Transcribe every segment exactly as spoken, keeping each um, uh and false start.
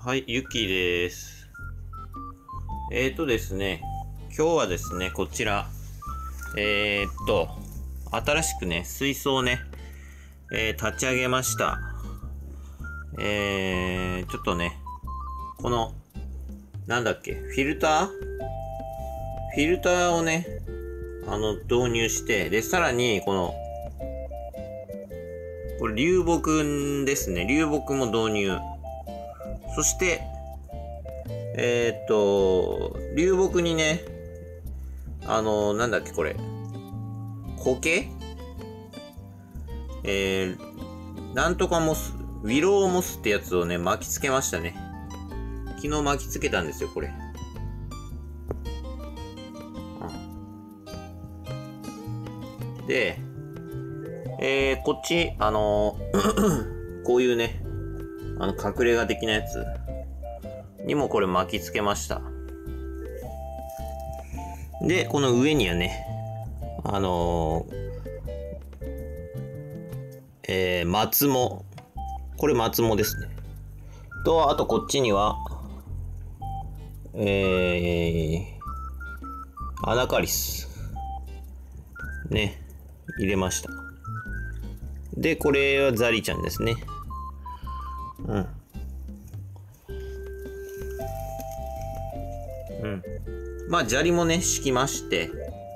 はい、ゆきです。えーとですね、今日はですね、こちら、えーっと、新しくね、水槽をね、えー、立ち上げました。えー、ちょっとね、この、なんだっけ、フィルターフィルターをね、あの、導入して、で、さらに、この、これ流木ですね。流木も導入。そして、えー、っと、流木にね、あの、なんだっけこれ。苔えー、なんとかモス、ウィローモスってやつをね、巻きつけましたね。昨日巻きつけたんですよ、これ。で、えー、こっち、あのー、こういうね、あの、隠れ家的なやつにもこれ巻きつけました。で、この上にはね、あのー、えー、松も、これ松もですね。と、あとこっちには、えー、アナカリス。ね、入れました。で、これはザリちゃんですね。うん。うん。まあ、砂利もね、敷きまして、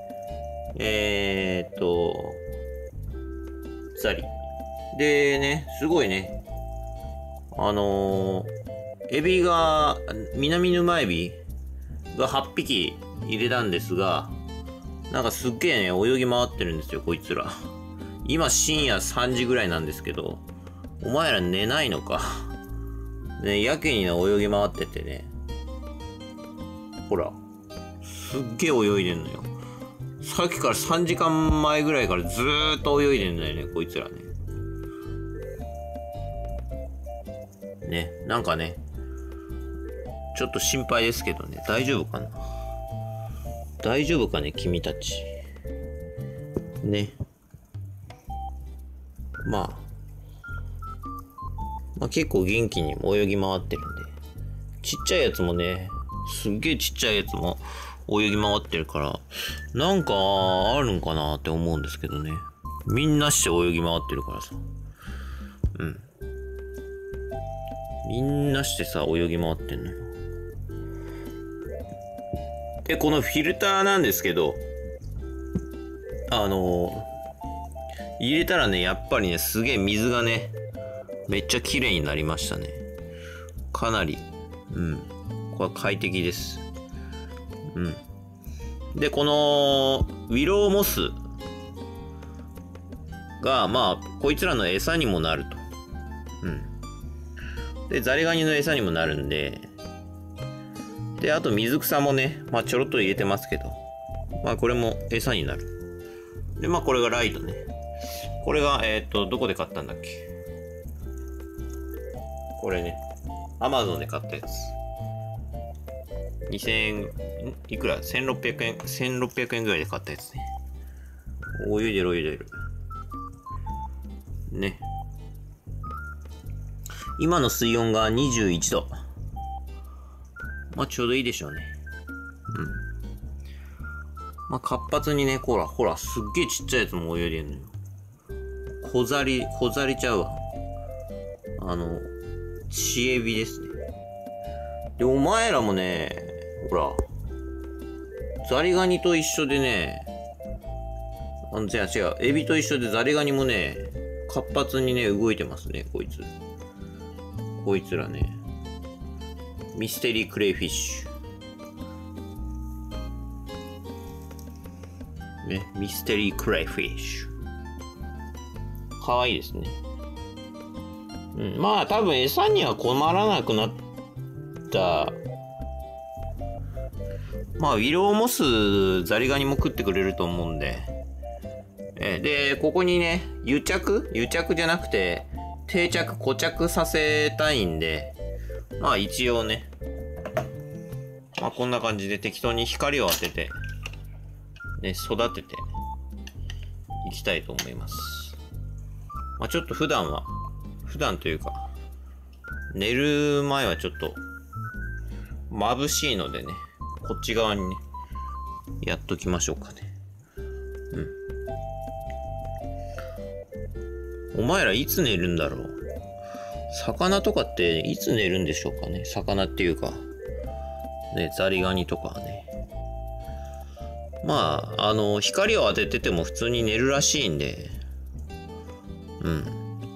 えーっと、ザリ。でね、すごいね、あのー、エビが、南沼エビがはっぴき入れたんですが、なんかすっげえね、泳ぎ回ってるんですよ、こいつら。今深夜さんじぐらいなんですけど、お前ら寝ないのか。ね、やけにね、泳ぎ回っててね。ほら。すっげえ泳いでんのよ。さっきからさんじかんまえぐらいからずーっと泳いでんだよね、こいつらね。ね、なんかね、ちょっと心配ですけどね、大丈夫かな。大丈夫かね、君たち。ね。まあ。まあ結構元気に泳ぎ回ってるんで。ちっちゃいやつもね、すっげえちっちゃいやつも泳ぎ回ってるから、なんかあるんかなって思うんですけどね。みんなして泳ぎ回ってるからさ。うん。みんなしてさ、泳ぎ回ってんのよ。で、このフィルターなんですけど、あのー、入れたらね、やっぱりね、すげえ水がね、めっちゃ綺麗になりましたね。かなり、うん。これは快適です。うん。で、この、ウィローモスが、まあ、こいつらの餌にもなると。うん。で、ザリガニの餌にもなるんで、で、あと水草もね、まあちょろっと入れてますけど、まあこれも餌になる。で、まあこれがライトね。これが、えっと、どこで買ったんだっけ。これね、アマゾンで買ったやつ。にせんえん、いくら ?せんろっぴゃくえん、せんろっぴゃくえんぐらいで買ったやつね。泳いでる泳いでる。ね。今の水温がにじゅういちど。まあちょうどいいでしょうね。うん。まあ活発にね、ほら、ほら、すっげえちっちゃいやつも泳いでんのよ。小ザリ、小ザリちゃうわ。あの、チエビですね。で、お前らもね、ほら、ザリガニと一緒でね、あの、違う違う、エビと一緒でザリガニもね、活発にね、動いてますね、こいつ。こいつらね。ミステリークレイフィッシュ。ね、ミステリークレイフィッシュ。かわいいですね。うん、まあ多分餌には困らなくなった。まあウィローモスザリガニも食ってくれると思うんで。えで、ここにね、癒着癒着じゃなくて、定着、固着させたいんで、まあ一応ね、まあこんな感じで適当に光を当てて、ね、育てていきたいと思います。まあちょっと普段は、普段というか、 寝る前はちょっと眩しいのでね、こっち側にね、やっときましょうかね。うん。お前らいつ寝るんだろう。魚とかっていつ寝るんでしょうかね。魚っていうか、ね、ザリガニとかはね。まあ、あの、光を当ててても普通に寝るらしいんで、うん。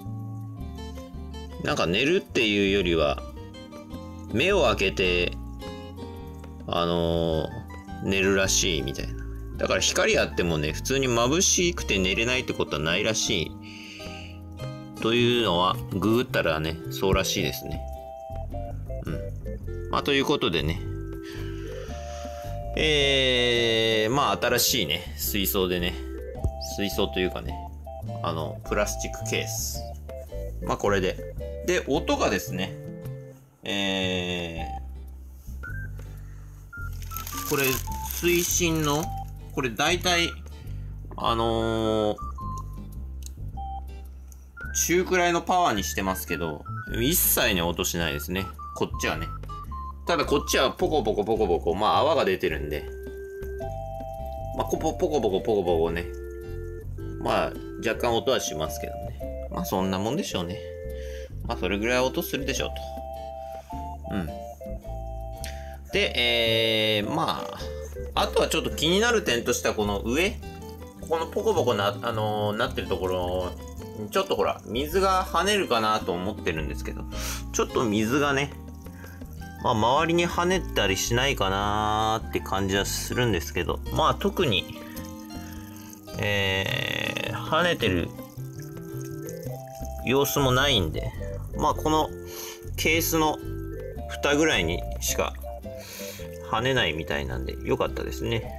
なんか寝るっていうよりは、目を開けて、あのー、寝るらしいみたいな。だから光あってもね、普通に眩しくて寝れないってことはないらしい。というのは、ググったらね、そうらしいですね。うん。まあ、ということでね。えー、まあ、新しいね、水槽でね。水槽というかね、あの、プラスチックケース。まあ、これで。で、音がですね、えー、これ、水深の、これ大体、あのー、中くらいのパワーにしてますけど、一切ね、音しないですね。こっちはね。ただこっちはポコポコポコポコ、まあ泡が出てるんで、まあポコポコポコポコポコね。まあ若干音はしますけどね。まあそんなもんでしょうね。まあそれぐらい音するでしょうと。うん。で、えー、まあ、あとはちょっと気になる点としてはこの上、このポコポコな、あのー、なってるところ、ちょっとほら、水が跳ねるかなと思ってるんですけど、ちょっと水がね、まあ、周りに跳ねたりしないかなーって感じはするんですけど、まあ、特に、えー、跳ねてる様子もないんで、まあ、このケースの蓋ぐらいにしか跳ねないみたいなんで、よかったですね。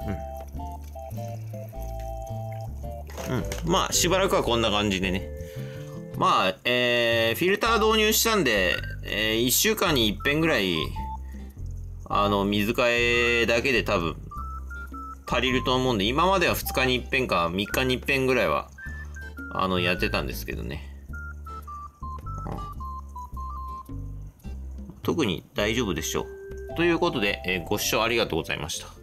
うん。うん。まあ、しばらくはこんな感じでね。まあ、えー、フィルター導入したんで、えー、いっしゅうかんにいっぺんぐらい、あの、水替えだけで多分、足りると思うんで、今まではふつかにいっぺんかみっかにいっぺんぐらいは、あの、やってたんですけどね。うん、特に大丈夫でしょう。ということで、えー、ご視聴ありがとうございました。